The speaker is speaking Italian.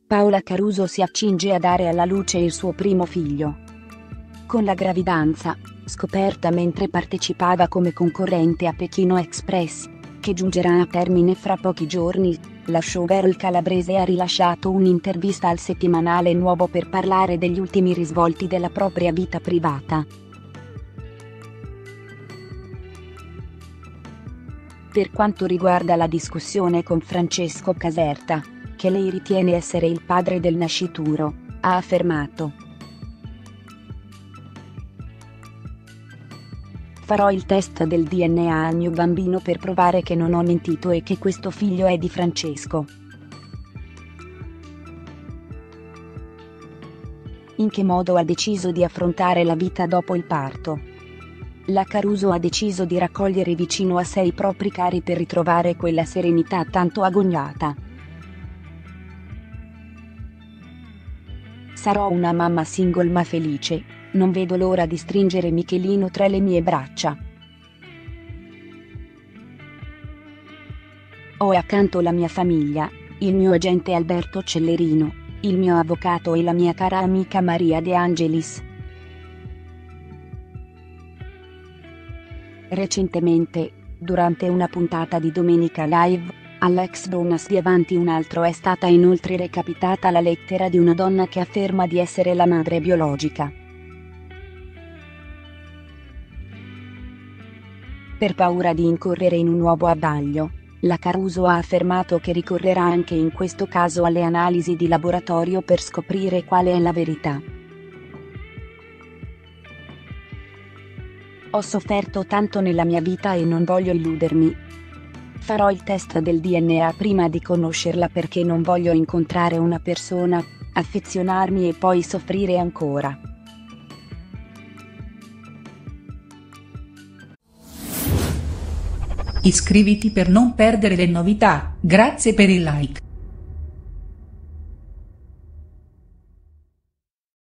Paola Caruso si accinge a dare alla luce il suo primo figlio. Con la gravidanza, scoperta mentre partecipava come concorrente a Pechino Express, che giungerà a termine fra pochi giorni, la showgirl calabrese ha rilasciato un'intervista al settimanale Nuovo per parlare degli ultimi risvolti della propria vita privata. Per quanto riguarda la discussione con Francesco Caserta, che lei ritiene essere il padre del nascituro, ha affermato: "Farò il test del DNA al mio bambino per provare che non ho mentito e che questo figlio è di Francesco. In che modo ha deciso di affrontare la vita dopo il parto? La Caruso ha deciso di raccogliere vicino a sé i propri cari per ritrovare quella serenità tanto agognata. Sarò una mamma single ma felice, non vedo l'ora di stringere Michelino tra le mie braccia. Ho accanto la mia famiglia, il mio agente Alberto Cellerino, il mio avvocato e la mia cara amica Maria De Angelis." Recentemente, durante una puntata di Domenica Live, all'ex bonus di Avanti un altro è stata inoltre recapitata la lettera di una donna che afferma di essere la madre biologica. Per paura di incorrere in un nuovo abbaglio, la Caruso ha affermato che ricorrerà anche in questo caso alle analisi di laboratorio per scoprire quale è la verità. "Ho sofferto tanto nella mia vita e non voglio illudermi. Farò il test del DNA prima di conoscerla perché non voglio incontrare una persona, affezionarmi e poi soffrire ancora." Iscriviti per non perdere le novità, grazie per il like.